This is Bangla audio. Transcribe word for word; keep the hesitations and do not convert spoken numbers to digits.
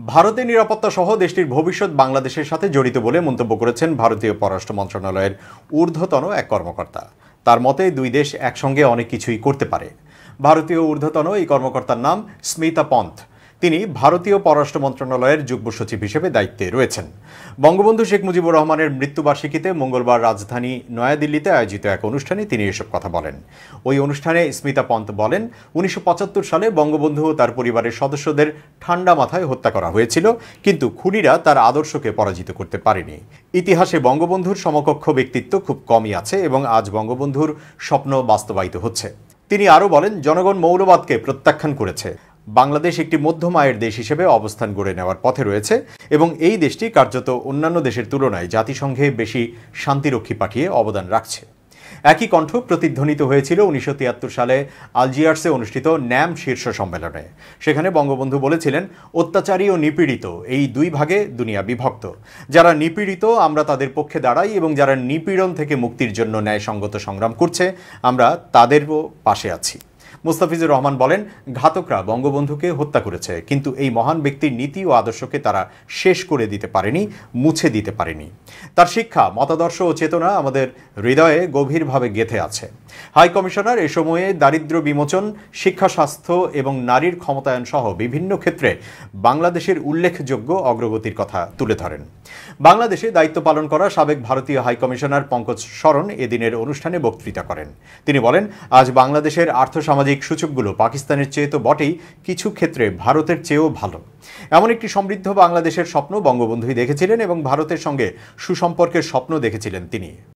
ভারতের নিরাপত্তা সহ দেশটির ভবিষ্যৎ বাংলাদেশের সাথে জড়িত বলে মন্তব্য করেছেন ভারতীয় পররাষ্ট্র মন্ত্রণালয়ের ঊর্ধ্বতন এক কর্মকর্তা। তার মতে দুই দেশ একসঙ্গে অনেক কিছুই করতে পারে। ভারতীয় ঊর্ধ্বতন এই কর্মকর্তার নাম স্মিতা পন্থ। তিনি ভারতীয় পররাষ্ট্র মন্ত্রণালয়ের যুগ্ম সচিব হিসেবে দায়িত্বে রয়েছেন। বঙ্গবন্ধু শেখ মুজিবুর রহমানের মৃত্যুবার্ষিকীতে মঙ্গলবার রাজধানী নয়াদিল্লিতে আয়োজিত এক অনুষ্ঠানে তিনি এসব কথা বলেন। ওই অনুষ্ঠানে স্মিতা পন্থ বলেন, উনিশশো পঁচাত্তর সালে বঙ্গবন্ধু ও তার পরিবারের সদস্যদের ঠান্ডা মাথায় হত্যা করা হয়েছিল, কিন্তু খুনিরা তার আদর্শকে পরাজিত করতে পারেনি। ইতিহাসে বঙ্গবন্ধুর সমকক্ষ ব্যক্তিত্ব খুব কমই আছে এবং আজ বঙ্গবন্ধুর স্বপ্ন বাস্তবায়িত হচ্ছে। তিনি আরও বলেন, জনগণ মৌলবাদকে প্রত্যাখ্যান করেছে। বাংলাদেশ একটি মধ্যম আয়ের দেশ হিসেবে অবস্থান গড়ে নেওয়ার পথে রয়েছে এবং এই দেশটি কার্যত অন্যান্য দেশের তুলনায় জাতিসংঘে বেশি শান্তিরক্ষী পাঠিয়ে অবদান রাখছে। একই কণ্ঠ প্রতিধ্বনিত হয়েছিল উনিশশো তিয়াত্তর সালে আলজিয়ার্সে অনুষ্ঠিত ন্যাম শীর্ষ সম্মেলনে। সেখানে বঙ্গবন্ধু বলেছিলেন, অত্যাচারী ও নিপীড়িত এই দুই ভাগে দুনিয়া বিভক্ত। যারা নিপীড়িত আমরা তাদের পক্ষে দাঁড়াই এবং যারা নিপীড়ন থেকে মুক্তির জন্য ন্যায়সঙ্গত সংগ্রাম করছে আমরা তাদেরও পাশে আছি। মুস্তাফিজুর রহমান বলেন, ঘাতকরা বঙ্গবন্ধুকে হত্যা করেছে, কিন্তু এই মহান ব্যক্তির নীতি ও আদর্শকে তারা শেষ করে দিতে পারেনি, মুছে দিতে পারেনি। তার শিক্ষা, মতাদর্শ ও চেতনা আমাদের হৃদয়ে গভীরভাবে গেঁথে আছে। হাই কমিশনার এ সময়ে দারিদ্র্য বিমোচন, শিক্ষা, স্বাস্থ্য এবং নারীর ক্ষমতায়ন সহ বিভিন্ন ক্ষেত্রে বাংলাদেশের উল্লেখযোগ্য অগ্রগতির কথা তুলে ধরেন। বাংলাদেশে দায়িত্ব পালন করা সাবেক ভারতীয় হাই কমিশনার পঙ্কজ শরণ এদিনের অনুষ্ঠানে বক্তৃতা করেন। তিনি বলেন, আজ বাংলাদেশের আর্থসামাজিক সূচকগুলো পাকিস্তানের চেয়ে তো বটেই, কিছু ক্ষেত্রে ভারতের চেয়েও ভালো। এমন একটি সমৃদ্ধ বাংলাদেশের স্বপ্ন বঙ্গবন্ধুই দেখেছিলেন এবং ভারতের সঙ্গে সুসম্পর্কের স্বপ্ন দেখেছিলেন তিনি।